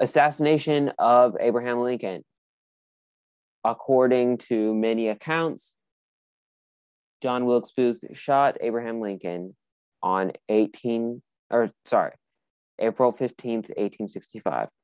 Assassination of Abraham Lincoln. According to many accounts, John Wilkes Booth shot Abraham Lincoln on April 15th, 1865.